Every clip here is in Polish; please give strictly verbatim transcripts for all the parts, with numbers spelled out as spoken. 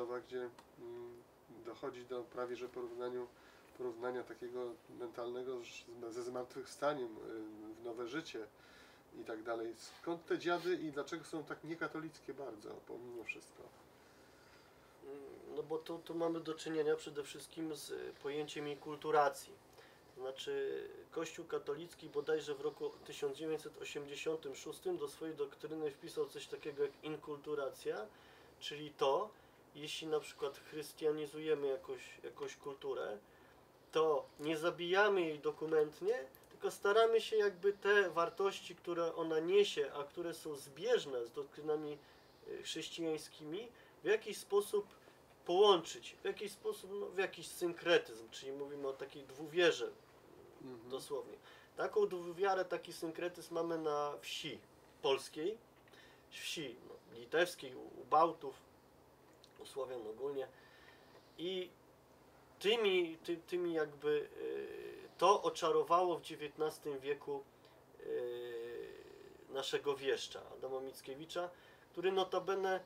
kulturowa, gdzie mm, dochodzi do prawie że porównaniu, porównania takiego mentalnego z, ze zmartwychwstaniem y, w nowe życie i tak dalej. Skąd te dziady i dlaczego są tak niekatolickie bardzo, pomimo wszystko? No bo tu, tu mamy do czynienia przede wszystkim z pojęciem inkulturacji. Znaczy Kościół katolicki bodajże w roku tysiąc dziewięćset osiemdziesiątym szóstym do swojej doktryny wpisał coś takiego jak inkulturacja, czyli to, jeśli na przykład chrystianizujemy jakoś, jakąś kulturę, to nie zabijamy jej dokumentnie, tylko staramy się jakby te wartości, które ona niesie, a które są zbieżne z doktrynami chrześcijańskimi, w jakiś sposób połączyć, w jakiś sposób, no, w jakiś synkretyzm, czyli mówimy o takiej dwuwierze, mhm. dosłownie. Taką dwuwiarę, taki synkretyzm mamy na wsi polskiej, wsi no, litewskiej, u, u Bałtów, u Słowian ogólnie i tymi, ty, tymi jakby y, to oczarowało w dziewiętnastym wieku y, naszego wieszcza, Adama Mickiewicza, który notabene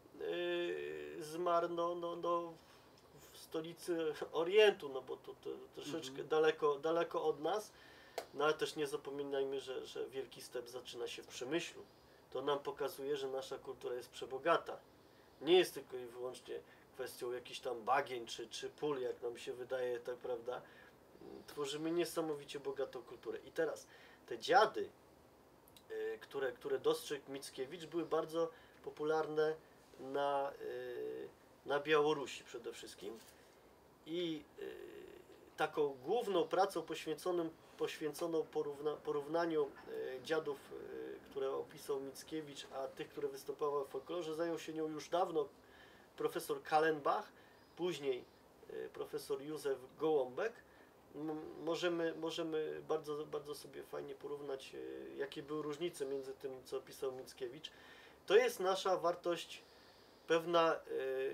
y, zmarł no, no, no, w stolicy Orientu, no bo to, to troszeczkę mhm. daleko, daleko od nas, no ale też nie zapominajmy, że, że wielki step zaczyna się w Przemyślu. To nam pokazuje, że nasza kultura jest przebogata. Nie jest tylko i wyłącznie kwestią jakichś tam bagien czy, czy pól, jak nam się wydaje, tak prawda? Tworzymy niesamowicie bogatą kulturę. I teraz te dziady, y, które, które dostrzegł Mickiewicz, były bardzo popularne na, y, na Białorusi przede wszystkim. I y, taką główną pracą poświęconą, poświęconą porówna, porównaniu y, dziadów, y, które opisał Mickiewicz, a tych, które występowały w folklorze, zajął się nią już dawno profesor Kallenbach, później y, profesor Józef Gołąbek. M możemy, możemy bardzo, bardzo sobie fajnie porównać, y, jakie były różnice między tym, co opisał Mickiewicz. To jest nasza wartość pewna, y,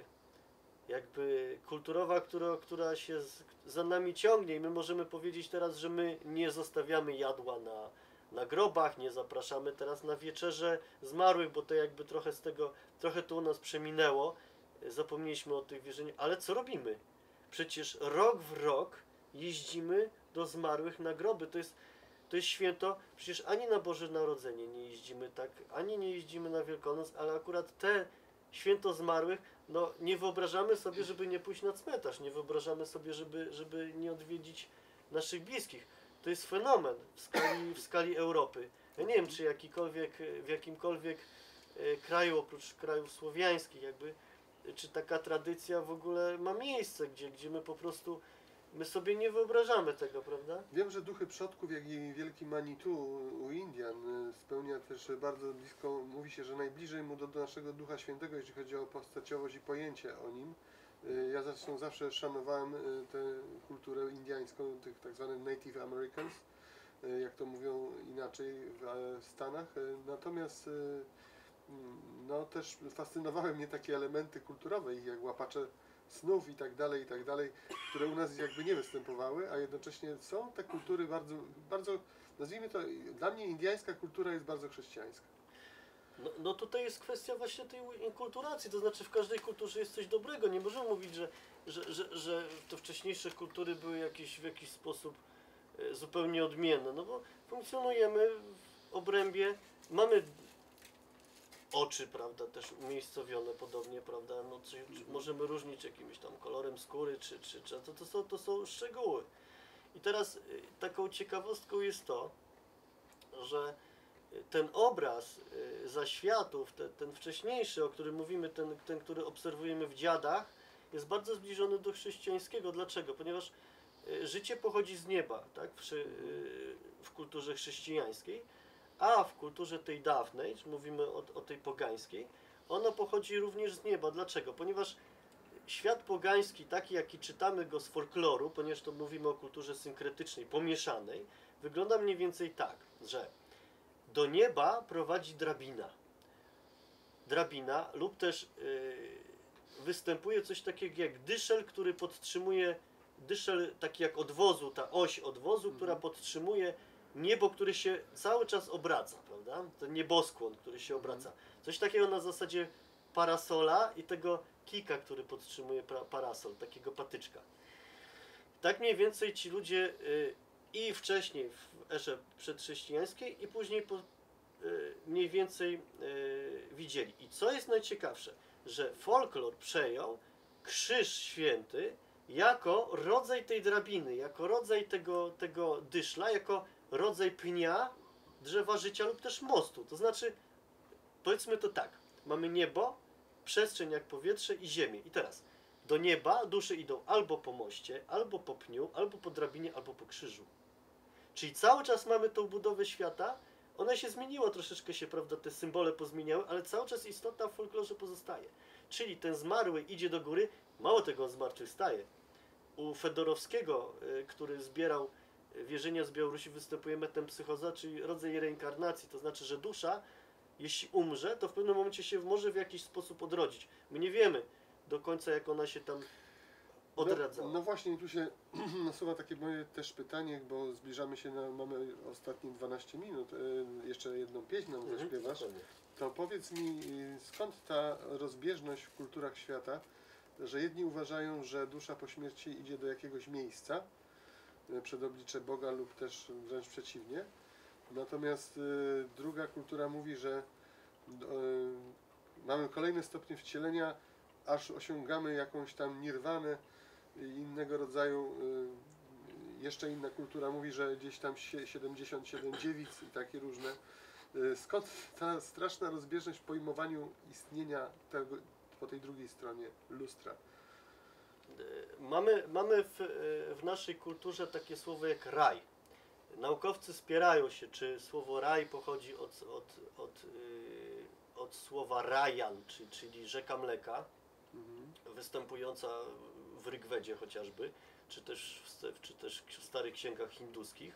jakby kulturowa, która, która się z, za nami ciągnie i my możemy powiedzieć teraz, że my nie zostawiamy jadła na, na grobach, nie zapraszamy teraz na wieczerze zmarłych, bo to jakby trochę z tego, trochę to u nas przeminęło, zapomnieliśmy o tych wierzeniach, ale co robimy? Przecież rok w rok jeździmy do zmarłych na groby, to jest, to jest święto, przecież ani na Boże Narodzenie nie jeździmy tak, ani nie jeździmy na Wielkanoc, ale akurat te święto zmarłych, no nie wyobrażamy sobie, żeby nie pójść na cmentarz, nie wyobrażamy sobie, żeby, żeby nie odwiedzić naszych bliskich. To jest fenomen w skali, w skali Europy. Ja nie wiem, czy jakikolwiek, w jakimkolwiek kraju, oprócz krajów słowiańskich, jakby, czy taka tradycja w ogóle ma miejsce, gdzie, gdzie my po prostu, my sobie nie wyobrażamy tego, prawda? Wiem, że duchy przodków, jak i wielki Manitu u Indian spełnia też bardzo blisko, mówi się, że najbliżej mu do, do naszego Ducha Świętego, jeśli chodzi o postaciowość i pojęcie o nim. Ja zresztą zawsze szanowałem tę kulturę indiańską, tych tak zwanych Native Americans, jak to mówią inaczej w Stanach. Natomiast no też fascynowały mnie takie elementy kulturowe, jak łapacze snów i tak dalej, i tak dalej, które u nas jakby nie występowały, a jednocześnie są te kultury bardzo, bardzo, nazwijmy to, dla mnie indyjska kultura jest bardzo chrześcijańska. No, no tutaj jest kwestia właśnie tej inkulturacji, to znaczy w każdej kulturze jest coś dobrego, nie możemy mówić, że, że, że, że te wcześniejsze kultury były jakieś, w jakiś sposób zupełnie odmienne, no bo funkcjonujemy w obrębie, mamy oczy, prawda, też umiejscowione podobnie, prawda, no czy, czy możemy różnić jakimś tam kolorem skóry, czy, czy, czy to, to, są, to są szczegóły. I teraz y, taką ciekawostką jest to, że ten obraz y, zaświatów, te, ten wcześniejszy, o którym mówimy, ten, ten, który obserwujemy w dziadach, jest bardzo zbliżony do chrześcijańskiego. Dlaczego? Ponieważ y, życie pochodzi z nieba, tak, w, y, w kulturze chrześcijańskiej, a w kulturze tej dawnej, czy mówimy o, o tej pogańskiej, ono pochodzi również z nieba. Dlaczego? Ponieważ świat pogański, taki jaki czytamy go z folkloru, ponieważ to mówimy o kulturze synkretycznej, pomieszanej, wygląda mniej więcej tak, że do nieba prowadzi drabina. Drabina lub też yy, występuje coś takiego jak dyszel, który podtrzymuje, dyszel taki jak odwozu, ta oś odwozu, mhm. która podtrzymuje niebo, które się cały czas obraca, prawda? Ten nieboskłon, który się obraca. Coś takiego na zasadzie parasola i tego kijka, który podtrzymuje pra, parasol, takiego patyczka. Tak mniej więcej ci ludzie y, i wcześniej w erze przedchrześcijańskiej i później po, y, mniej więcej y, widzieli. I co jest najciekawsze, że folklor przejął krzyż święty jako rodzaj tej drabiny, jako rodzaj tego, tego dyszla, jako rodzaj pnia drzewa życia lub też mostu. To znaczy, powiedzmy to tak, mamy niebo, przestrzeń jak powietrze i ziemię. I teraz do nieba dusze idą albo po moście, albo po pniu, albo po drabinie, albo po krzyżu. Czyli cały czas mamy tą budowę świata. Ona się zmieniła, troszeczkę się, prawda, te symbole pozmieniały, ale cały czas istota w folklorze pozostaje. Czyli ten zmarły idzie do góry, mało tego, on zmartwychwstaje. U Fedorowskiego, y, który zbierał wierzenia z Białorusi, występuje metempsychoza, czyli rodzaj reinkarnacji. To znaczy, że dusza, jeśli umrze, to w pewnym momencie się może w jakiś sposób odrodzić. My nie wiemy do końca, jak ona się tam odradzała. No, no właśnie, tu się nasuwa takie moje też pytanie, bo zbliżamy się, na, mamy ostatnie dwanaście minut, y, jeszcze jedną pieśń nam Mhm, zaśpiewasz. dokładnie. To powiedz mi, y, skąd ta rozbieżność w kulturach świata, że jedni uważają, że dusza po śmierci idzie do jakiegoś miejsca, y, przed oblicze Boga lub też wręcz przeciwnie. Natomiast y, druga kultura mówi, że y, mamy kolejne stopnie wcielenia, aż osiągamy jakąś tam nirwanę i innego rodzaju. Y, jeszcze inna kultura mówi, że gdzieś tam sie- siedemdziesiąt siedem dziewic i takie różne. Y, skąd ta straszna rozbieżność w pojmowaniu istnienia tego, po tej drugiej stronie lustra? Y, Mamy, mamy w, y, w naszej kulturze takie słowo jak raj. Naukowcy spierają się, czy słowo raj pochodzi od, od, od, y, od słowa rajan, czyli, czyli rzeka mleka, Mhm. występująca w Rygwedzie chociażby, czy też w, st- czy też w starych księgach hinduskich.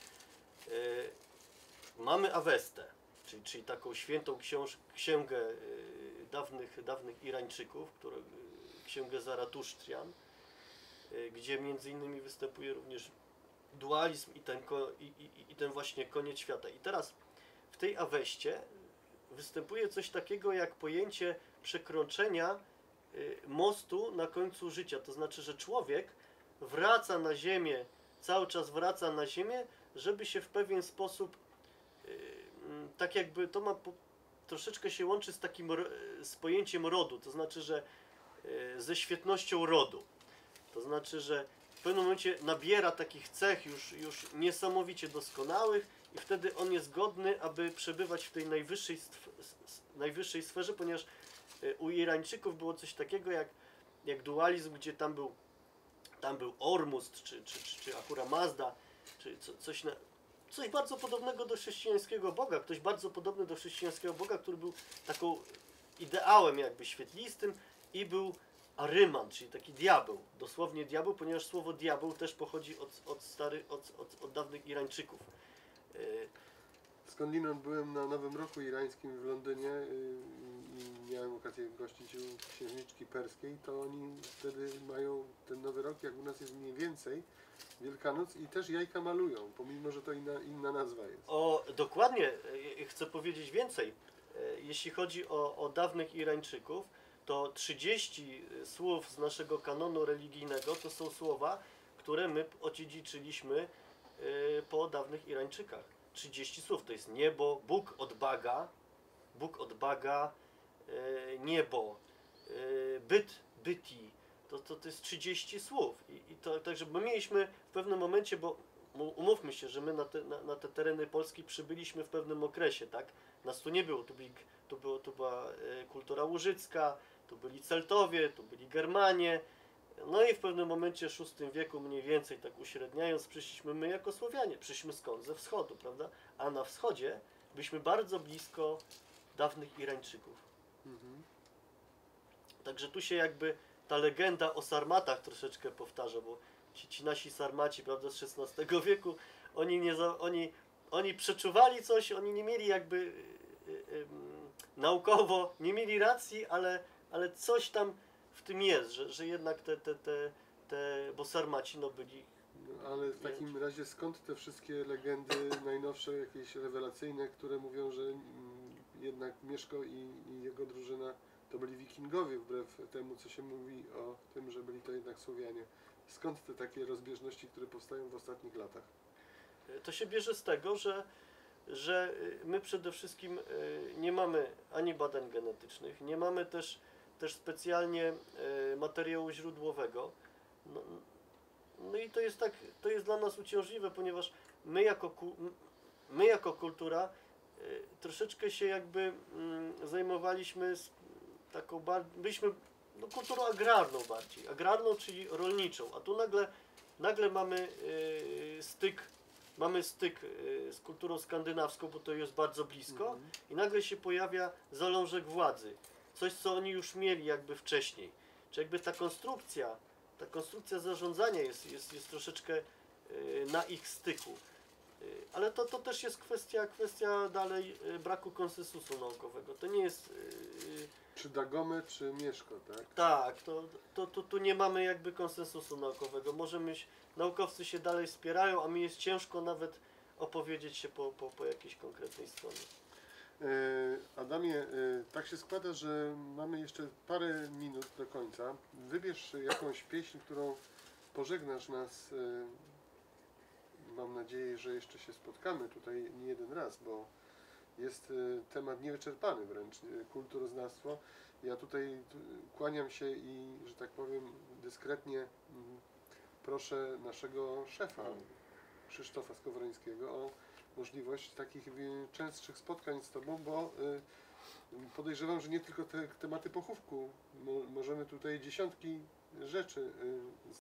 Y, Mamy Awestę, czyli, czyli taką świętą książ, księgę y, dawnych, dawnych Irańczyków, którą, y, księgę Zaratusztrian, y, gdzie między innymi występuje również dualizm i ten, ko, i, i, i ten właśnie koniec świata. I teraz w tej Aweście występuje coś takiego jak pojęcie przekroczenia y, mostu na końcu życia. To znaczy, że człowiek wraca na ziemię, cały czas wraca na ziemię, żeby się w pewien sposób y, mm, tak jakby to ma po, troszeczkę się łączy z takim ro- z pojęciem rodu, to znaczy, że y, ze świetnością rodu. To znaczy, że w pewnym momencie nabiera takich cech już, już niesamowicie doskonałych i wtedy on jest godny, aby przebywać w tej najwyższej, stw- s- s- najwyższej sferze, ponieważ y, u Irańczyków było coś takiego jak, jak dualizm, gdzie tam był, tam był Ormuzd, czy, czy, czy, czy Ahura Mazda, czy co, coś, na, coś bardzo podobnego do chrześcijańskiego Boga, ktoś bardzo podobny do chrześcijańskiego Boga, który był taką ideałem jakby świetlistym i był Aryman, czyli taki diabeł, dosłownie diabeł, ponieważ słowo diabeł też pochodzi od, od, stary, od, od, od dawnych Irańczyków. Y, Skądinąd byłem na Nowym Roku Irańskim w Londynie y, i miałem okazję gościć u księżniczki perskiej, to oni wtedy mają ten Nowy Rok, jak u nas jest mniej więcej, Wielkanoc i też jajka malują, pomimo że to inna, inna nazwa jest. O, dokładnie, y, chcę powiedzieć więcej. Y, Jeśli chodzi o, o dawnych Irańczyków, to trzydzieści słów z naszego kanonu religijnego to są słowa, które my odziedziczyliśmy y, po dawnych Irańczykach. trzydzieści słów to jest niebo, Bóg od Baga, Bóg od Baga, y, niebo, y, byt, byti. To, to, to jest trzydzieści słów. I, i to, także my mieliśmy w pewnym momencie, bo mu- umówmy się, że my na te, na, na te tereny Polski przybyliśmy w pewnym okresie, tak? Nas tu nie było, tu, byli, tu, było, tu była e, kultura łużycka, tu byli Celtowie, tu byli Germanie. No i w pewnym momencie w szóstym wieku mniej więcej, tak uśredniając, przyszliśmy my jako Słowianie. Przyszliśmy skąd? Ze wschodu, prawda? A na wschodzie byliśmy bardzo blisko dawnych Irańczyków. Mhm. Także tu się jakby ta legenda o sarmatach troszeczkę powtarza, bo ci, ci nasi sarmaci, prawda, z szesnastego wieku, oni, nie za, oni, oni przeczuwali coś, oni nie mieli jakby y, y, y, naukowo, nie mieli racji, ale, ale coś tam w tym jest, że, że jednak te, te, te, te, bo sarmaci no byli. No, ale w takim razie skąd te wszystkie legendy najnowsze, jakieś rewelacyjne, które mówią, że mm, jednak Mieszko i, i jego drużyna to byli wikingowie, wbrew temu, co się mówi o tym, że byli to jednak Słowianie. Skąd te takie rozbieżności, które powstają w ostatnich latach? To się bierze z tego, że, że my przede wszystkim nie mamy ani badań genetycznych, nie mamy też, też specjalnie materiału źródłowego. No, no i to jest tak, to jest dla nas uciążliwe, ponieważ my jako, ku- my jako kultura troszeczkę się jakby zajmowaliśmy z taką, bar- byliśmy no, kulturą agrarną bardziej, agrarną, czyli rolniczą, a tu nagle, nagle mamy yy, styk, mamy styk yy, z kulturą skandynawską, bo to jest bardzo blisko Mhm. i nagle się pojawia zalążek władzy, coś co oni już mieli jakby wcześniej, czy jakby ta konstrukcja, ta konstrukcja zarządzania jest, jest, jest troszeczkę yy, na ich styku. Yy, Ale to, to też jest kwestia, kwestia dalej yy, braku konsensusu naukowego. To nie jest yy, Czy Dagome, czy Mieszko, tak? tak, to, to, to tu nie mamy jakby konsensusu naukowego. Możemy, się- naukowcy się dalej wspierają, a mi jest ciężko nawet opowiedzieć się po, po, po jakiejś konkretnej stronie. E, Adamie, e, tak się składa, że mamy jeszcze parę minut do końca. Wybierz jakąś pieśń, którą pożegnasz nas. e, Mam nadzieję, że jeszcze się spotkamy tutaj nie jeden raz, bo jest e, temat niewyczerpany wręcz, e, kulturoznawstwo. Ja tutaj tu, kłaniam się i, że tak powiem, dyskretnie mm, proszę naszego szefa, Krzysztofa Skowrońskiego, o możliwość takich e, częstszych spotkań z Tobą, bo e, podejrzewam, że nie tylko te tematy pochówku, mo, możemy tutaj dziesiątki rzeczy e,